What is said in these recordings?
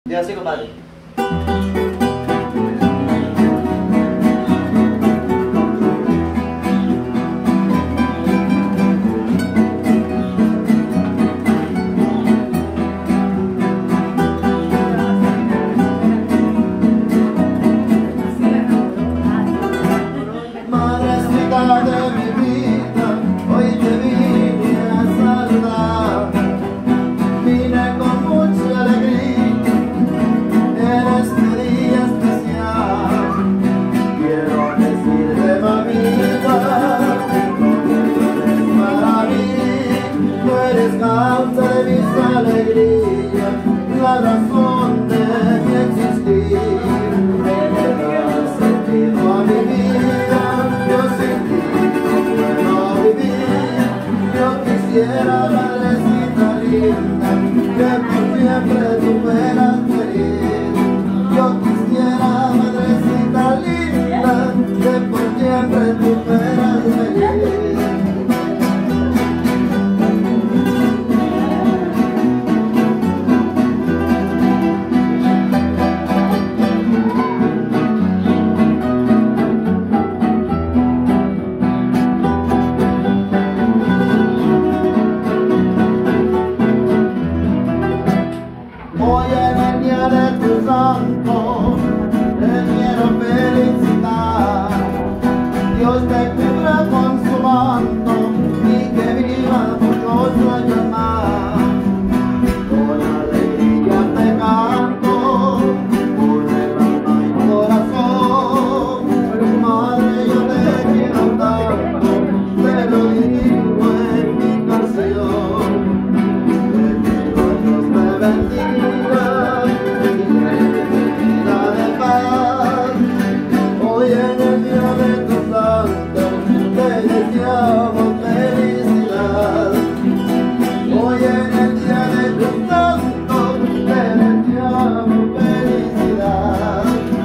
Y así, compadre. Madrecita de mi vida, hoy te vine a saludar. Vine con mucha alegría en este día especial. Quiero decirte, mamita, tú eres para mí, tú eres causa de mis alegrías, la razón de mi existir. Me das sentido a mi vida. Yo sin ti no puedo vivir. Yo quisiera, madrecita linda, que por siempre tú fueras feliz. Yo quisiera, madrecita linda, que por siempre tú fueras feliz. Hoy en el día de tu santo te quiero felicitar. Dios te cubra con su manto y que viva muchos años más. Con alegría te canto, con el alma y corazón. Madre, yo te quiero tanto, te lo digo en mi canción. Dios te bendiga. Hoy en el día de tu santo te deseamos felicidad. Hoy en el día de tu santo te deseamos felicidad.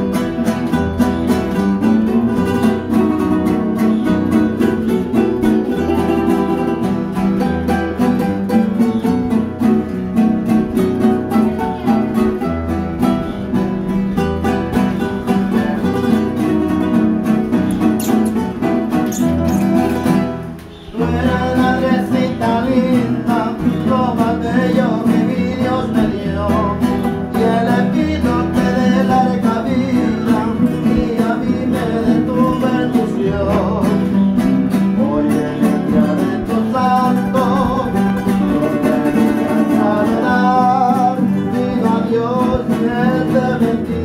Tú eres madrecita linda, lo más bello que mi Dios me dio. Y Él le pido que dé larga vida y a mí me dé tu bendición. Hoy en el día de tu santo, yo te vine a saludar. Digo a Dios que Él te bendiga.